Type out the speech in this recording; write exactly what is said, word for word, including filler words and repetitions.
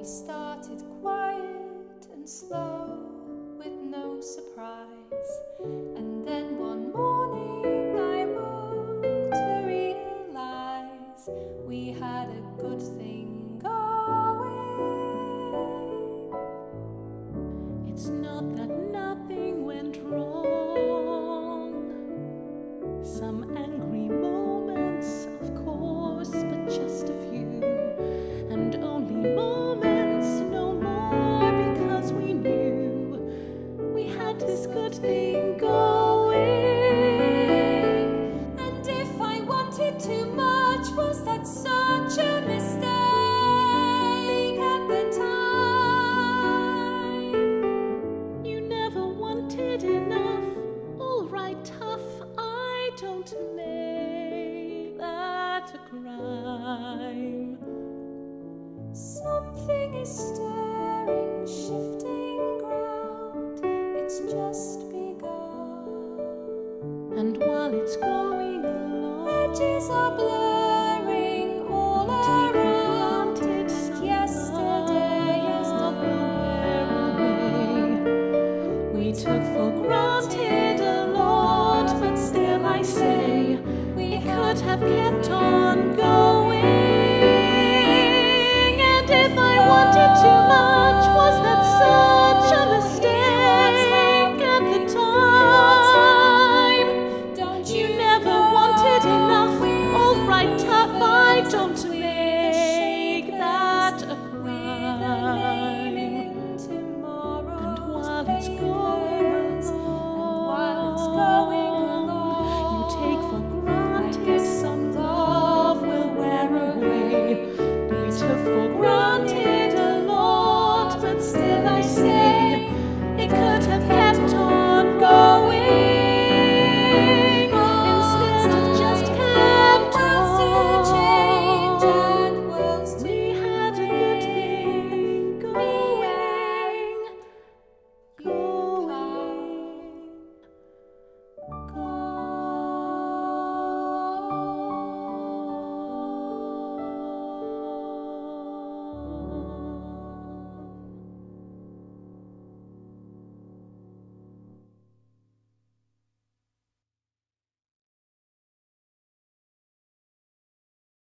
started quiet and slow, with no surprise. And then one morning I woke to realize we had a good thing going. It's not that nothing went wrong. Some angry moments, of course, but just a few. And only moments, no more, because we knew we had this good thing going. And if I wanted too much, was that such a mistake at the time? You never wanted enough. All right, tough, I don't make that a crime. Something is still